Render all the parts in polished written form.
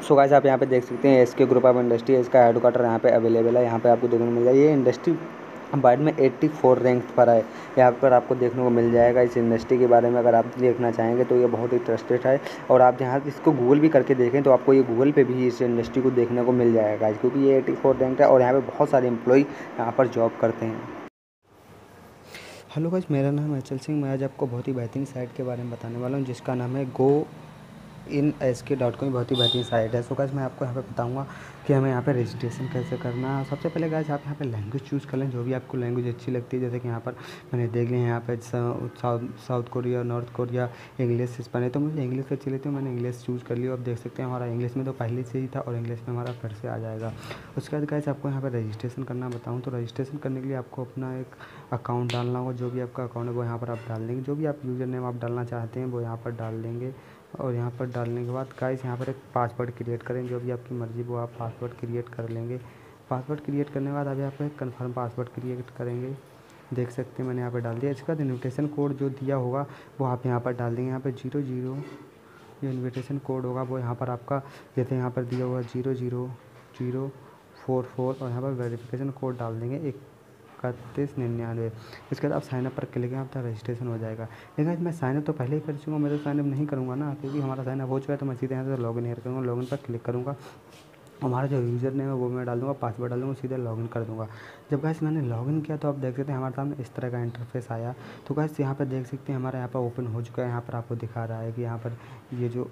सो guys आप यहाँ पे देख सकते हैं एसके ग्रुप ऑफ इंडस्ट्री, इसका हेडक्वार्टर यहाँ पे अवेलेबल है। यहाँ पे आपको देखने को मिल जाएगा। ये इंडस्ट्री वर्ल्ड में 84 रैंक पर है। यहाँ पर आपको देखने को मिल जाएगा। इस इंडस्ट्री के बारे में अगर आप देखना चाहेंगे तो ये बहुत ही ट्रस्टेड है। और आप जहाँ इसको गूगल भी करके देखें तो आपको ये गूगल पे भी इस इंडस्ट्री को देखने को मिल जाएगा, क्योंकि ये 84 रैंक है और यहाँ पे बहुत सारे एम्प्लॉय यहाँ पर जॉब करते हैं। हेलो गाइस, मेरा नाम है अचल सिंह। मैं आज आपको बहुत ही बेहतरीन साइट के बारे में बताने वाला हूँ, जिसका नाम है goinsk.com। बहुत ही बेहतरीन साइट है। सो गाइस मैं आपको यहाँ पे बताऊँगा कि हमें यहाँ पे रजिस्ट्रेशन कैसे करना है। सबसे पहले गाइस आप यहाँ पे लैंग्वेज चूज़ कर लें, जो भी आपको लैंग्वेज अच्छी लगती है। जैसे कि यहाँ पर मैंने देख लिया यहाँ पे south Korea, north Korea, English, Spanish. तो मुझे इंग्लिश अच्छी लगती है, मैंने इंग्लिश चूज़ कर लिया। अब देख सकते हैं हमारा इंग्लिश में तो पहले से ही था और इंग्लिश में हमारा फिर से आ जाएगा। उसके बाद गाइस आपको यहाँ पर रजिस्ट्रेशन करना बताऊँ तो रजिस्ट्रेशन करने के लिए आपको अपना एक अकाउंट डालना होगा। जो भी आपका अकाउंट है वो यहाँ पर आप डाल देंगे। जो भी आप यूज़र नेम आप डालना चाहते हैं वो यहाँ पर डाल देंगे। और यहाँ पर डालने के बाद गाइस यहाँ पर एक पासवर्ड क्रिएट करें। जो भी आपकी मर्ज़ी वो आप पासवर्ड क्रिएट कर लेंगे। पासवर्ड क्रिएट करने के बाद अब यहाँ पर एक कन्फर्म पासवर्ड क्रिएट करेंगे। देख सकते हैं मैंने यहाँ पर डाल दिया। इसके बाद इन्विटेशन कोड जो दिया होगा वो आप यहाँ पर डाल देंगे। यहाँ पर 00 ये इन्विटेशन कोड होगा वो यहाँ पर आपका, जैसे यहाँ पर दिया हुआ 00044 और यहाँ पर वेरिफिकेशन कोड डाल देंगे 3199। इसके बाद आप साइनअप पर क्लिक करें, आपका रजिस्ट्रेशन हो जाएगा। लेकिन मैं साइनअप तो पहले ही कर चुका हूँ, मैं तो साइनअप नहीं करूँगा ना, क्योंकि हमारा साइनअप हो चुका है। तो मैं सीधे यहाँ से लॉगिन नहीं करूँगा, लॉगिन पर क्लिक करूँगा। हमारा जो यूज़र नेम है वो मैं डाल दूँगा, पासवर्ड डाल दूँगा, सीधे लॉगिन कर दूँगा। जब गाइस मैंने लॉगिन किया तो आप देख सकते हैं हमारे सामने इस तरह का इंटरफेस आया। तो गाइस यहाँ पर देख सकते हैं हमारा यहाँ पर ओपन हो चुका है। यहाँ पर आपको दिखा रहा है कि यहाँ पर ये जो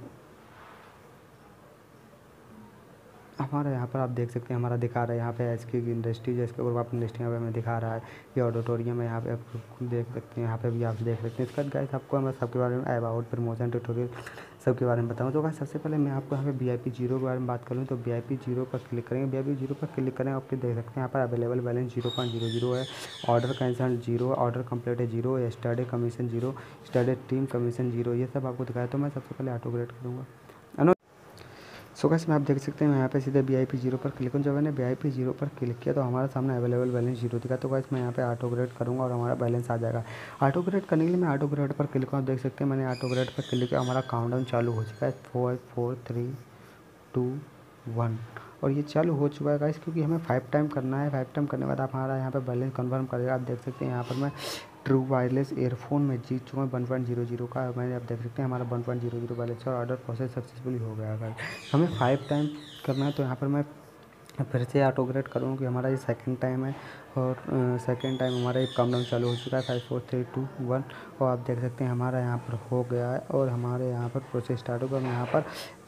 हमारा यहाँ पर आप देख सकते हैं हमारा दिखा रहा है यहाँ पे एसके इंडस्ट्री, जैसे ग्रुप ऑफ इंडस्ट्री यहाँ पे हमें दिखा रहा है। ये ऑडिटोरियम है, यहाँ पे आप देख सकते हैं, यहाँ पे भी आप देख सकते हैं। इसके बाद गाइस आपको मैं सबके बारे में अबाउट, प्रमोशन, ट्यूटोरियल सबके बारे में बताऊँ। तो गाइस सबसे पहले मैं आपको यहाँ पे VIP 0 के बारे में बात करूँ तो VIP 0 पर क्लिक करेंगे। VIP 0 पर क्लिक करें, आपके देख सकते हैं यहाँ पर अवेलेबल बैलेंस 0.00 है, ऑर्डर कैंसल 0, ऑर्डर कंप्लीट है 0, study commission 0, study team commission 0, ये सब आपको दिखाया। तो मैं सबसे पहले ऑटो ग्रेड करूँगा। सो गाइस मैं आप देख सकते हैं मैं यहाँ पे सीधे VIP 0 पर क्लिक करूँ। जब मैंने VIP 0 पर क्लिक किया तो हमारे सामने अवेलेबल बैलेंस 0 दिखा। तो गाइस मैं यहाँ पे ऑटो ग्रेड करूँगा और हमारा बैलेंस आ जाएगा। ऑटो ग्रेड करने के लिए मैं ऑटो ग्रेड पर क्लिक करूँ। देख सकते हैं मैंने ऑटो ग्रेड पर क्लिक किया, हमारा काउंटडाउन चालू हो चुका है 4 4 3 2 1 और ये चालू हो चुका है गाइस, क्योंकि हमें 5 टाइम करना है। 5 टाइम करने के बाद आप हमारा यहाँ पे बैलेंस कंफर्म करेगा। आप देख सकते हैं यहाँ पर मैं ट्रू वायरलेस ईयरफोन में जीत चुका हूँ 1.00 का। मैंने आप देख सकते हैं हमारा 1.00 बैलेंस और ऑर्डर प्रोसेस सक्सेसफुली हो गया है। हमें 5 टाइम करना है तो यहाँ पर मैं फिर से ऑटो ग्रेड करूँ कि हमारा ये सेकंड टाइम है और सेकंड टाइम हमारा एक काउंटडाउन चालू हो चुका है 5 4 3 2 1 और आप देख सकते हैं हमारा यहाँ पर हो गया है और हमारे यहाँ पर प्रोसेस स्टार्ट होगा। मैं यहाँ पर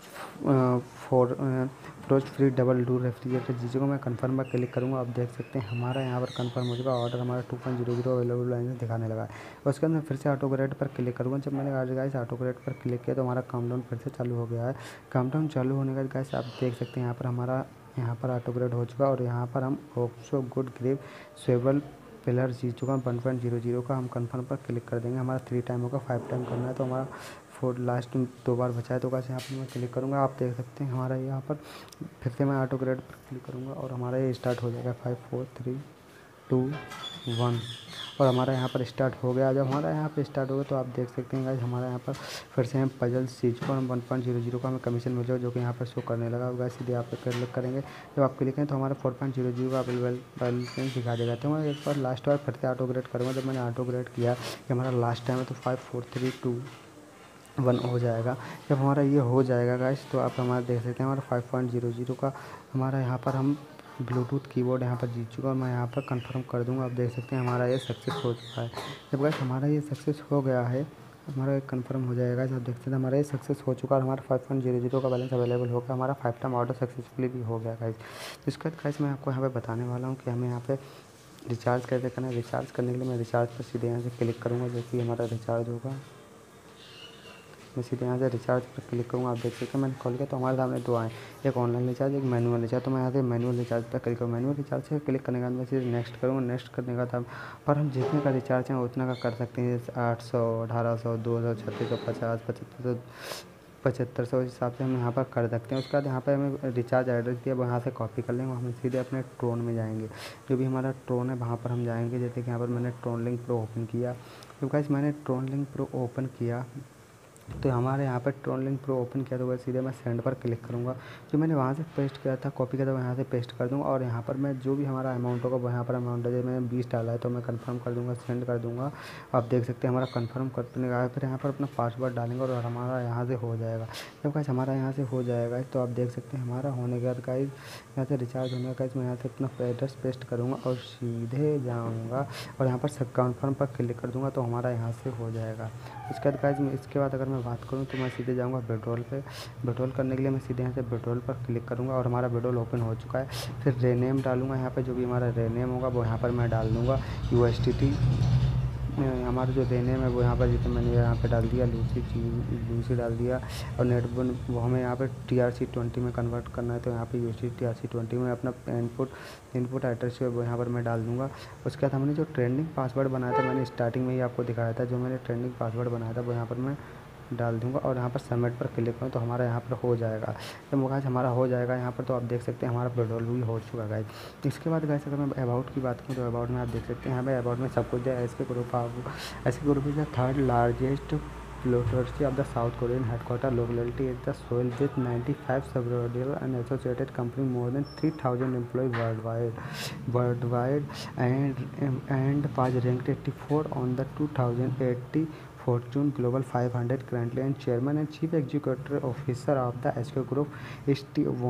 frost free double door refrigerator चीज़ों को मैं कंफर्म पर क्लिक करूँगा। आप देख सकते हैं हमारा यहाँ पर कंफर्म हो चुका, ऑर्डर हमारा 2.00 अवेलेबल बैलेंस दिखाने लगा है। उसके बाद मैं फिर से ऑटो ग्रेड पर क्लिक करूँगा। जब मैंने गाइस ऑटो ग्रेड पर क्लिक किया तो हमारा काउंटडाउन फिर से चालू हो गया है। काउंटडाउन चालू होने के बाद गाइस आप देख सकते हैं यहाँ पर हमारा यहाँ पर ऑटो ग्रेड हो चुका और यहाँ पर हम ऑप्शो गुड ग्रेव स्वेबल पिलर जीत चुका हूँ 1.00 का। हम कंफर्म पर क्लिक कर देंगे। हमारा 3 टाइम होगा, 5 टाइम करना है तो हमारा 4 लास्ट 2 बार बचा है। तो गाइस यहाँ पर मैं क्लिक करूँगा। आप देख सकते हैं हमारा यहाँ पर फिर से मैं ऑटो ग्रेड पर क्लिक करूँगा और हमारा ये स्टार्ट हो जाएगा 5 4 3 2 1 और हमारा यहाँ पर स्टार्ट हो गया। जब हमारा यहाँ पर स्टार्ट होगा तो आप देख सकते हैं गाइस हमारा यहाँ पर फिर से हम पजल सीज को 1.00 का हमें कमीशन मिल जाएगा, जो कि यहाँ पर शो करने लगा। गाइस सीधे आप क्लिक करेंगे। जब आप क्लिक करें तो हमारा 4.00 का अवेलेबल बैलेंस दिखा देगा। तो मैं एक बार लास्ट बार फिर से ऑटो ग्रेड करूँगा। जब मैंने ऑटो ग्रेड किया कि हमारा लास्ट टाइम है तो 5 4 3 2 1 हो जाएगा। जब हमारा ये हो जाएगा गाइस तो आप हमारा देख सकते हैं हमारा 5.00 का हमारा यहाँ पर हम ब्लूटूथ कीबोर्ड यहाँ पर जीत चुका और मैं यहाँ पर कंफर्म कर दूंगा। आप देख सकते हैं हमारा ये सक्सेस हो चुका है। जब गाइस हमारा ये सक्सेस हो गया है, हमारा एक कंफर्म हो जाएगा। जब देखते हैं हमारा ये सक्सेस हो चुका है, हमारा 5.00 का बैलेंस अवेलेबल हो गया, हमारा 5 टाइम ऑर्डर सक्सेसफुली भी हो गया गाइस। इसके बाद गाइस मैं आपको यहाँ पे बताने वाला हूँ कि हमें यहाँ पे रिचार्ज कैसे करना है। रिचार्ज करने के लिए मैं रिचार्ज पर सीधे यहाँ से क्लिक करूँगा, जो कि हमारा रिचार्ज होगा। मैं सीधे यहाँ से रिचार्ज पर क्लिक करूँगा। आप देख सकते हैं मैंने कॉल किया तो हमारे सामने 2 आए, एक ऑनलाइन रिचार्ज, एक मैनुअल रिचार्ज। तो मैं यहाँ से मैनुअल रिचार्ज पर क्लिक करूँ। मैनुअल रिचार्ज से क्लिक करने के बाद मैं सीधे नेक्स्ट करूँगा। नेक्स्ट करने का बाद पर हम जितने का रिचार्ज है उतना का कर सकते हैं, जैसे 800 1800 2000 3650 7500 इस हिसाब से हम यहाँ पर कर सकते हैं। उसके बाद यहाँ पर हमें रिचार्ज एड्रेस दिया, वहाँ से कॉपी कर लेंगे। हम सीधे अपने ट्रोन में जाएंगे, जो भी हमारा ट्रोन है वहाँ पर हम जाएंगे। जैसे कि यहाँ पर मैंने ट्रोन लिंक प्रो ओपन किया। तो गाइस मैंने ट्रोन लिंक प्रो ओपन किया तो हमारे यहाँ पर ट्रोन लिंक प्रो ओपन किया, तो वह सीधे मैं सेंड पर क्लिक करूँगा। जो मैंने वहाँ से पेस्ट किया था, कॉपी किया था, वो यहाँ से पेस्ट कर दूँगा। और यहाँ पर मैं जो भी हमारा अमाउंट होगा वो यहाँ पर अमाउंट है, मैंने 20 डाला है तो मैं कंफर्म कर दूँगा, सेंड कर दूँगा। आप देख सकते हैं हमारा कंफर्म करने का, फिर यहाँ पर अपना पासवर्ड डालेंगे और हमारा यहाँ से हो जाएगा। जब गाइस हमारा यहाँ से हो जाएगा तो आप देख सकते हैं हमारा होने के बाद गाइस यहाँ से रिचार्ज होने का, मैं यहाँ से अपना एड्रेस पेस्ट करूँगा और सीधे जाऊँगा और यहाँ पर कंफर्म पर क्लिक कर दूँगा, तो हमारा यहाँ से हो जाएगा। इसके बाद गाइस इसके बाद अगर मैं बात करूँ तो मैं सीधे जाऊँगा विड्रॉल पे। विड्रॉल करने के लिए मैं सीधे यहाँ से विड्रॉल पर क्लिक करूँगा और हमारा विड्रॉल ओपन हो चुका है। फिर रेनेम डालूँगा, यहाँ पे जो भी हमारा रेनेम होगा वो यहाँ पर मैं डाल दूँगा USDT। हमारा जो रेनेम है वो यहाँ पर जैसे मैंने यहाँ पे डाल दिया लूसी डाल दिया। और नेट वो हमें यहाँ पे TRC20 में कन्वर्ट करना है, तो यहाँ पे USDT TRC20 में अपना इनपुट एड्रेस है वो यहाँ पर मैं डाल दूँगा। उसके बाद हमने जो ट्रेंडिंग पासवर्ड बनाया था, मैंने स्टार्टिंग में ही आपको दिखाया था, जो मैंने ट्रेंडिंग पासवर्ड बनाया था वो यहाँ पर मैं डाल दूँगा और यहाँ पर सबमिट पर क्लिक करूँ तो हमारा यहाँ पर हो जाएगा। जब गाइस हमारा हो जाएगा यहाँ पर, तो आप देख सकते हैं हमारा विड्रॉल भी हो चुका है गाइस। इसके बाद गाइस अगर मैं अबाउट की बात करूँ तो अबाउट में आप देख सकते हैं यहाँ पे अबाउट में सब कुछ है। SK group is the third largest plutocracy of the South Korean headquarter locality is the Seoul with 95 subsidiary and associated company, more than 3,000 employees worldwide, and was ranked 84 on the 2080 Fortune Global 500 currently, and chairman and chief executive officer of the SK Group is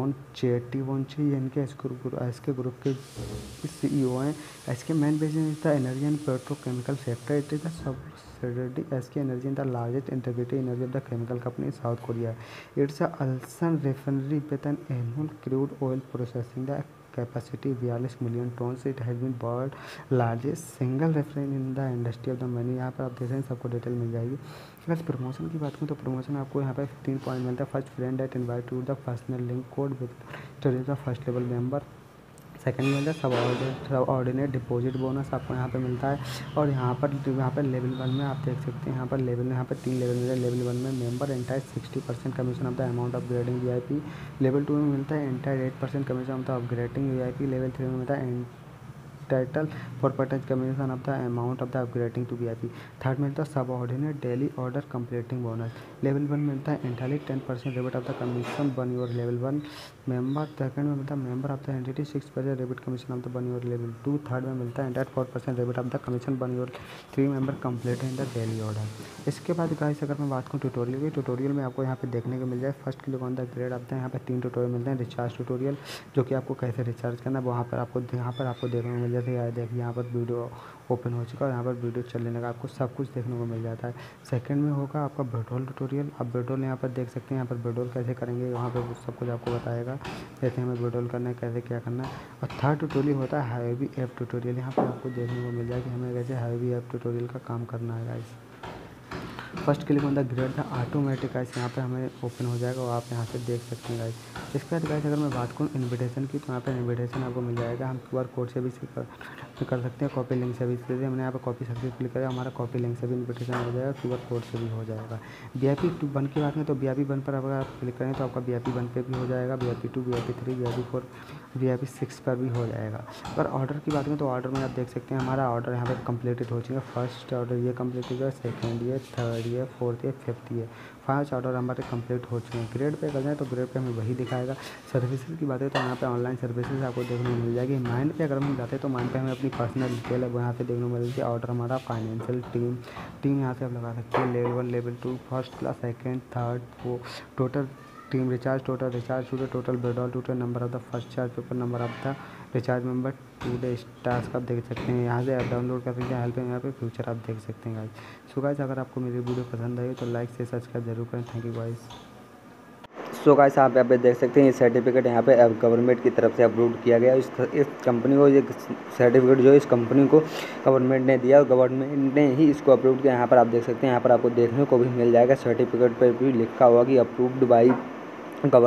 T. Wonchi, इनके SK Group के CEO हैं। SK main business is the energy and petrochemical sector. It is the subsidiary SK Energy in the largest integrated energy of the chemical company in South Korea. It's a Ulsan refinery with an annual crude oil processing the capacity 42 million tons. It has been world largest single refinery in the industry of the money। यहाँ पर आप देख रहे हैं सबको detail मिल जाएगी। बस promotion की बात करूँ तो प्रमोशन आपको यहाँ पर 15 पॉइंट मिलता है। First friend at invite to the personal link code with the first level member. Second में मिलता है सब ऑर्डिनेट डिपॉजिट बोनस आपको यहाँ पे मिलता है। और यहाँ पर लेवल 1 में आप देख सकते हैं यहाँ पर 3 लेवल मिलता है। लेवल 1 में member entire 60% commission of the amount upgrading VIP। Level 2 में मिलता है entire 8% commission of the upgrading VIP। Level 3 में मिलता है title 4% commission of the amount of the upgrading to VIP। Third में मिलता है subordinate daily order completing bonus. Level 1 मिलता है entirely 10% rebate of the commission been your level 1 member. Second में मिलता है member of the entity 6% rebate commission of the been your level 2। Third में मिलता है entire 4% rebate of the commission been your 3 member complete in the daily order. इसके बाद guys अगर मैं बात करूँ ट्यूटोरियल में आपको यहाँ पे देखने को मिल जाए। First click on the grade आता है, यहाँ पे 3 ट्यूटोरियल मिलते हैं। रिचार्ज ट्यूटोरियल जो कि आपको कैसे रिचार्ज करना है वहाँ पर आपको देखने को मिल जाता है। देखिए यहाँ पर वीडियो ओपन हो चुका है, यहाँ पर वीडियो चलने लगा, आपको सब कुछ देखने को मिल जाता है। सेकंड में होगा आपका विड्रॉल ट्यूटोरियल। आप विड्रॉल यहाँ पर देख सकते हैं, यहाँ पर विड्रॉल कैसे करेंगे वहाँ पर सब कुछ आपको बताएगा, कैसे हमें विड्रॉल करना है, कैसे क्या करना है। और थर्ड ट्यूटोरियल होता है हाईवी ऐप ट्यूटोरियल। यहाँ पर आपको देखने को मिल जाएगा कि हमें कैसे हाईवी ऐप ट्यूटोरियल का काम करना है guys. First click on the grade the automatic guys, यहाँ पे हमें ओपन हो जाएगा और आप यहाँ से देख सकते हैं गाइस। इसके बाद गाइस अगर मैं बात करूँ इन्विटेशन की, तो यहाँ पे इन्विटेशन आपको मिल जाएगा। हम QR कोड से भी कर सकते हैं, कॉपी लिंक से भी। इसलिए हमने यहाँ पर कॉपी से क्लिक करें, हमारा कॉपी लिंक से भी इन्विटेशन हो जाएगा, QR कोड से भी हो जाएगा। VIP 1 की बात में तो VIP 1 पर अगर आप क्लिक करें तो आपका VIP 1 पे भी हो जाएगा, VIP 2, VIP 3, VIP 4, VIP 6 पर भी हो जाएगा। अगर ऑर्डर की बात करें तो ऑर्डर में आप देख सकते हैं हमारा ऑर्डर यहाँ पर कंप्लीटेड हो चुका है। फर्स्ट ऑर्डर ये कंप्लीट हो गया, सेकंड ये, थर्ड ये, फोर्थ ये, फिफ्थ ये, 5 ऑर्डर हमारे कंप्लीट हो चुके हैं। ग्रेड पे कर जाए तो ग्रेड पे हमें वही दिखाएगा। सर्विसेज की बात है तो यहाँ पे ऑनलाइन सर्विसेज आपको देखने को मिल जाएगी। माइंड पे अगर हम जाते हैं तो माइंड पे हमें अपनी पर्सनल डिटेल है वो यहाँ पे देखने को मिलती है। ऑर्डर हमारा फाइनेंशियल टीम यहाँ से आप लगा सकते हैं। Level 1, level 2, first class, second, third, fourth, total team recharge, total withdrawal, total number of the first charge paper, number of the recharge member, today stars आप देख सकते हैं। यहाँ से आप डाउनलोड कर सकते हैं। हेल्प है यहाँ पे फ्यूचर आप देख सकते हैं गाइस। सो गाइस अगर आपको मेरी वीडियो पसंद आई तो लाइक से सब्सक्राइब जरूर करें। Thank you guys. So guys आप यहाँ पे देख सकते हैं ये सर्टिफिकेट यहाँ पे गवर्नमेंट की तरफ से अप्रूव किया गया। इस कंपनी को ये सर्टिफिकेट जो है इस कंपनी को गवर्नमेंट ने दिया और गवर्नमेंट ने ही इसको अप्रूव किया। यहाँ पर आप देख सकते हैं, यहाँ पर आपको देखने को भी मिल जाएगा। सर्टिफिकेट पर भी लिखा हुआ कि अप्रूव्ड बाई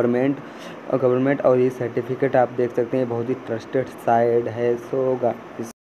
गवर्नमेंट और ये सर्टिफिकेट आप देख सकते हैं बहुत ही ट्रस्टेड साइट है। So guys